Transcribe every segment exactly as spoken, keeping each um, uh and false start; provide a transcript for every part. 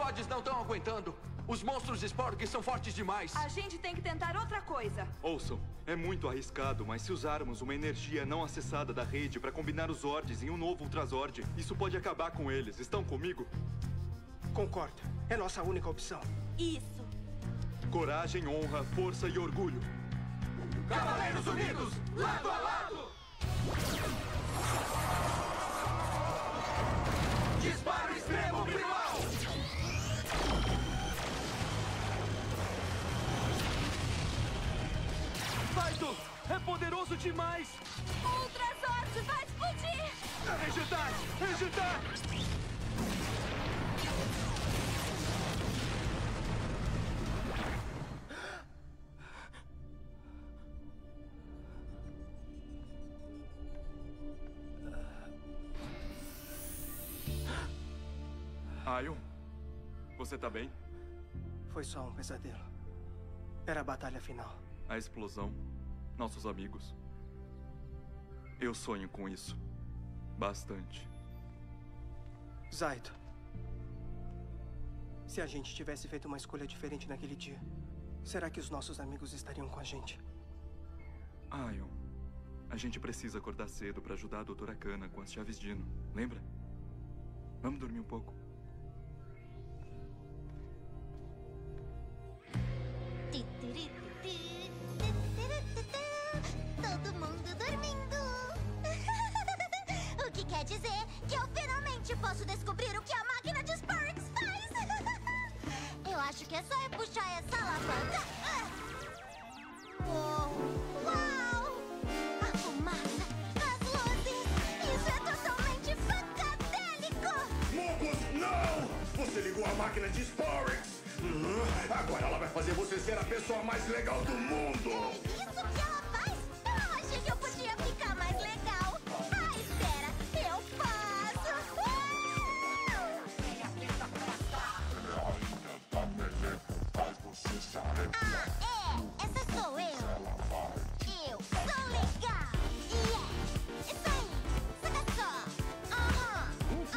pods não estão aguentando. Os monstros Sporg são fortes demais. A gente tem que tentar outra coisa. Ouçam, é muito arriscado, mas se usarmos uma energia não acessada da rede para combinar os Zords em um novo Ultrazord, isso pode acabar com eles. Estão comigo? Concordo. É nossa única opção. Isso. Coragem, honra, força e orgulho. Cavaleiros Unidos, lado a lado! Disparo extremo primal! Baito, é poderoso demais! Ultrazord vai explodir! Rejetar! Rejetar! Ion, você tá bem? Foi só um pesadelo. Era a batalha final. A explosão, nossos amigos. Eu sonho com isso. Bastante. Zaito. Se a gente tivesse feito uma escolha diferente naquele dia, será que os nossos amigos estariam com a gente? Ion, a gente precisa acordar cedo para ajudar a doutora Kana com as chaves Dino. Lembra? Vamos dormir um pouco. Todo mundo dormindo. O que quer dizer que eu finalmente posso descobrir o que a máquina de Sparks faz. Eu acho que é só eu puxar essa alavanca. Uou! Uau! A fumaça, as luzes. Isso é totalmente facadélico. Mucus, não! Você ligou a máquina de Sparks. Hum, agora ela vai fazer você ser a pessoa mais legal do mundo! É isso que ela faz? Eu achei que eu podia ficar mais legal! Ah, espera! Eu faço! Uh! Ah, é! Essa sou eu! Eu sou legal! Yeah! Isso aí! Saca só! Aham!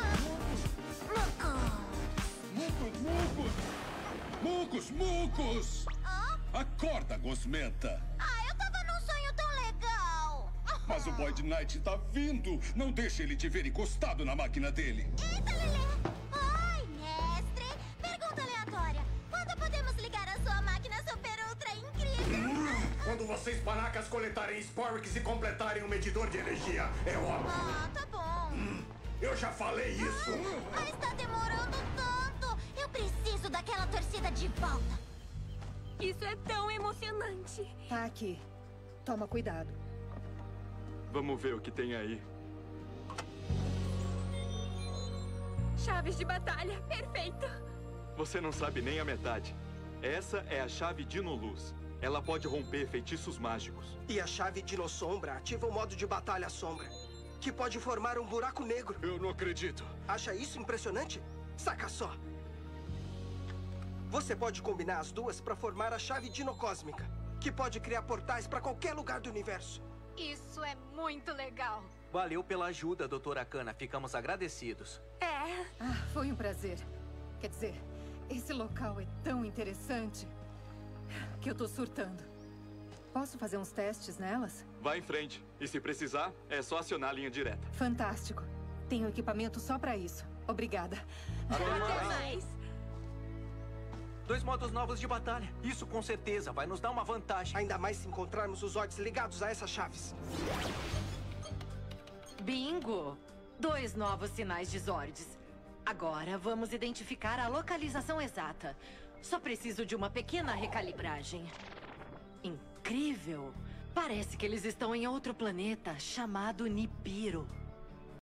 Aham! Mucus, Mucus! Mucus, Mucus! Oh? Acorda, gosmenta! Ah, eu tava num sonho tão legal! Mas o Void Knight tá vindo! Não deixe ele te ver encostado na máquina dele! Eita, Lelê! Oi, mestre! Pergunta aleatória. Quando podemos ligar a sua máquina super ultra incrível? Quando vocês panacas coletarem Sparks e completarem o medidor de energia, é óbvio! Ah, tá bom. Hum, eu já falei isso! Mas tá demorando tanto! Eu preciso daquela torcida de volta! Isso é tão emocionante. Tá aqui. Toma cuidado. Vamos ver o que tem aí. Chaves de batalha, perfeito. Você não sabe nem a metade. Essa é a chave Dino-Luz. Ela pode romper feitiços mágicos. E a chave Dino-Sombra ativa o modo de batalha sombra, que pode formar um buraco negro. Eu não acredito. Acha isso impressionante? Saca só. Você pode combinar as duas para formar a chave dinocósmica, que pode criar portais para qualquer lugar do universo. Isso é muito legal. Valeu pela ajuda, doutora Kana. Ficamos agradecidos. É. Ah, foi um prazer. Quer dizer, esse local é tão interessante que eu tô surtando. Posso fazer uns testes nelas? Vai em frente. E se precisar, é só acionar a linha direta. Fantástico. Tenho equipamento só pra isso. Obrigada. Até mais. Dois modos novos de batalha. Isso com certeza vai nos dar uma vantagem. Ainda mais se encontrarmos os Zords ligados a essas chaves. Bingo! Dois novos sinais de Zords. Agora vamos identificar a localização exata. Só preciso de uma pequena recalibragem. Incrível! Parece que eles estão em outro planeta chamado Nibiru.